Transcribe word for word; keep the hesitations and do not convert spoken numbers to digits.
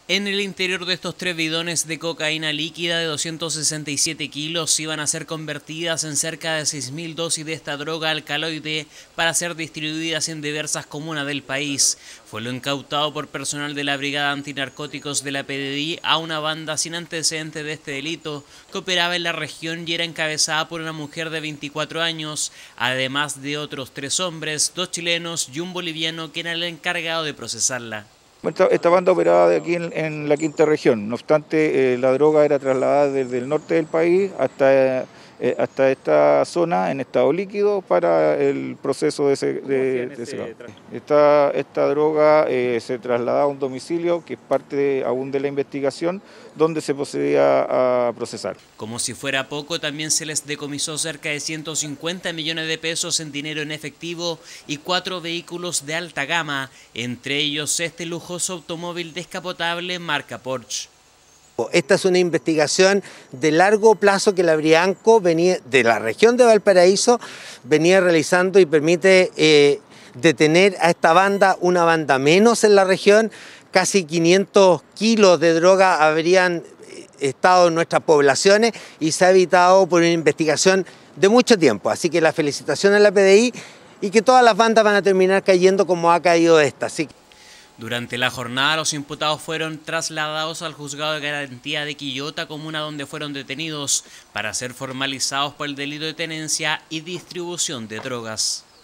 En el interior de estos tres bidones de cocaína líquida de doscientos sesenta y siete kilos iban a ser convertidas en cerca de seis mil dosis de esta droga alcaloide para ser distribuidas en diversas comunas del país. Fue lo incautado por personal de la Brigada Antinarcóticos de la P D I a una banda sin antecedentes de este delito que operaba en la región y era encabezada por una mujer de veinticuatro años, además de otros tres hombres, dos chilenos y un boliviano que era el encargado de procesarla. Esta, esta banda operaba de aquí en, en la quinta región, no obstante eh, la droga era trasladada desde el norte del país hasta, eh, hasta esta zona en estado líquido para el proceso de ese, de, de ese esta, esta droga eh, se trasladaba a un domicilio que es parte de, aún de la investigación donde se procedía a procesar. Como si fuera poco, también se les decomisó cerca de ciento cincuenta millones de pesos en dinero en efectivo y cuatro vehículos de alta gama, entre ellos este lujoso automóvil descapotable marca Porsche. Esta es una investigación de largo plazo que la Brianco venía de la región de Valparaíso venía realizando y permite eh, detener a esta banda, una banda menos en la región. Casi quinientos kilos de droga habrían estado en nuestras poblaciones y se ha evitado por una investigación de mucho tiempo. Así que la felicitación a la P D I y que todas las bandas van a terminar cayendo como ha caído esta. Así que... Durante la jornada, los imputados fueron trasladados al juzgado de garantía de Quillota, comuna donde fueron detenidos, para ser formalizados por el delito de tenencia y distribución de drogas.